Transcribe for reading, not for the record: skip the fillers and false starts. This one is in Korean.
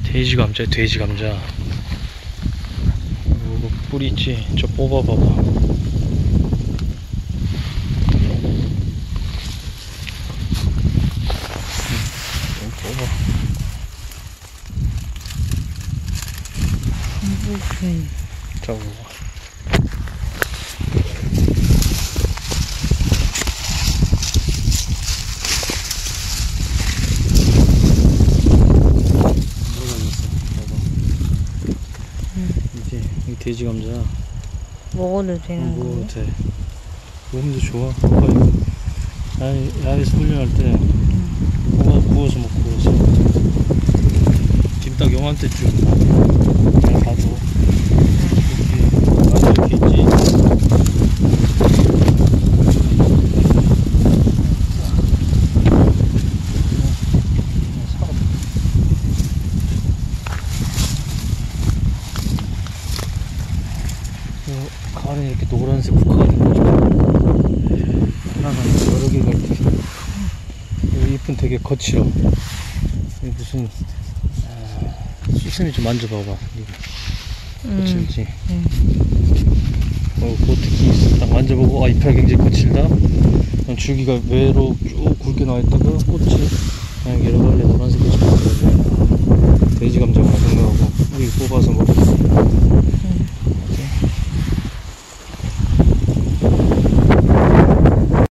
돼지 감자야, 돼지 감자. 이거 뿌리 있지? 저 뽑아봐봐. 저거 이게 돼지 감자. 먹어도 되는 거? 먹어도 돼. 몸도 좋아. 야외에서 훈련할 때 구워서 먹고 그러지. 지금 딱 요맘때쯤 내가 봐도 이렇게 있지. 가을에 이렇게 노란색 국화가 있는 거죠. 하나가 여러 개가 이렇게. 잎은 되게 거칠어. 이게 무슨 수세미 좀 만져봐봐. 거칠지. 그거 특히 딱 만져보고 잎이 굉장히 거칠다. 줄기가 외로 쭉 굵게 나와있다가 꽃이 그냥 여러 갈래 노란색 꽃이